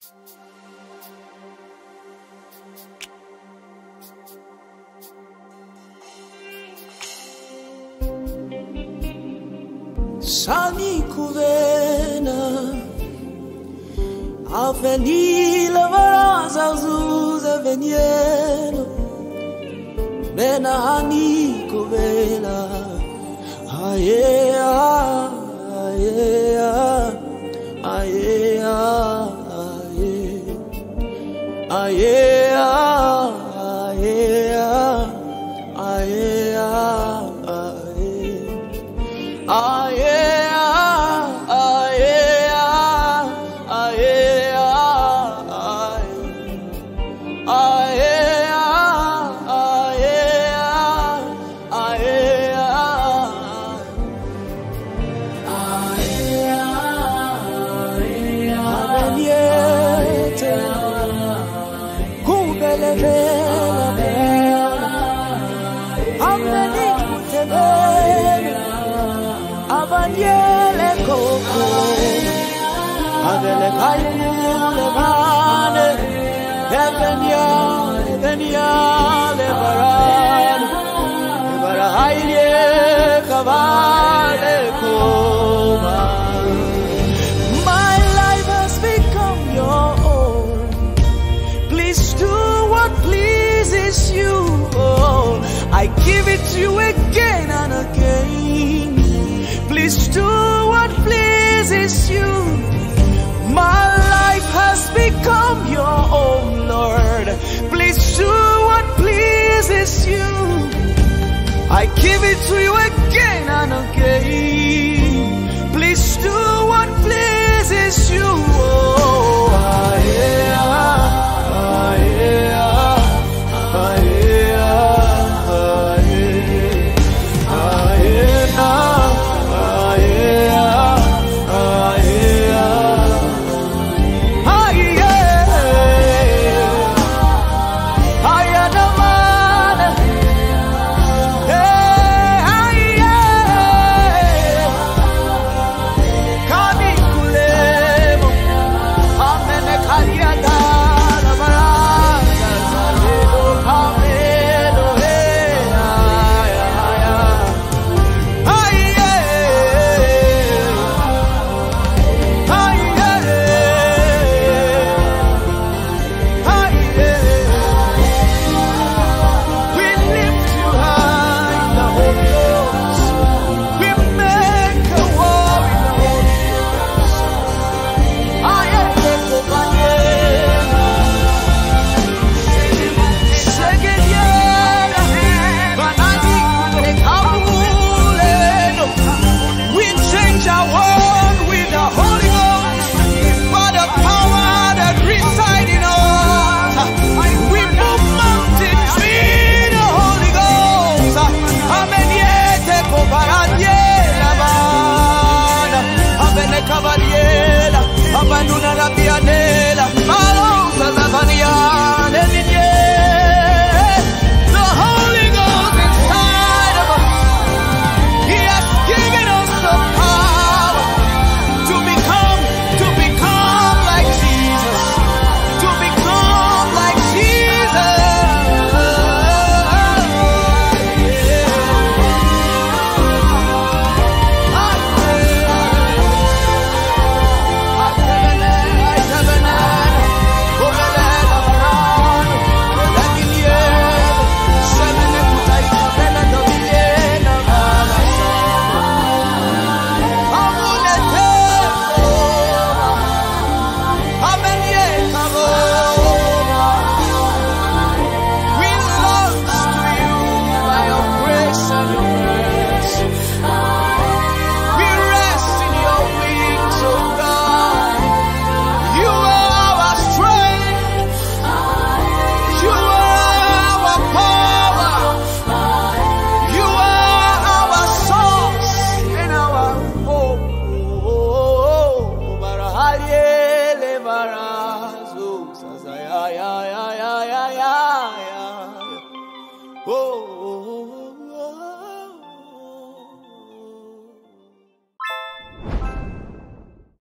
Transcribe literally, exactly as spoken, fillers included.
Sani kuvena avenila varaza zuza venielo Bena hani kuvena aye aye aye aye aye aye aye Avaniele coco, avele caipule vane, evenia, evenia, levarane, levaraile cavale cova. My life has become your own. Please do what pleases you. Oh, I give it to you again and again. Please do what pleases you. My life has become your own, Lord. Please do what pleases you. I give it to you again and again.